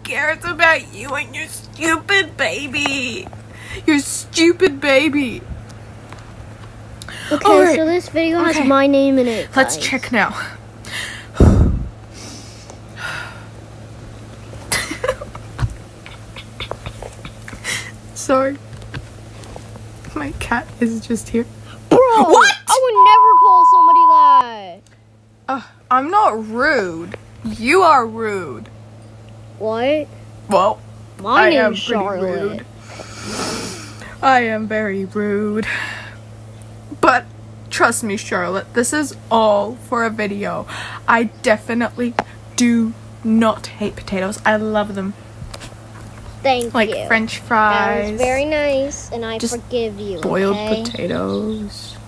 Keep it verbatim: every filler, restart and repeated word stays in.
cares about you and your stupid baby. Your stupid baby. Okay, right. so this video has Okay. my name in it. Let's guys. check now. Sorry. My cat is just here. Bro, What? I would never call somebody that. Uh, I'm not rude. You are rude. What? Well, My I am name's pretty Charlotte. rude. I am very rude. But trust me, Charlotte, this is all for a video. I definitely do not hate potatoes. I love them. Thank Like you. French That fries. was very nice, and I Just forgive you. Boiled okay? potatoes.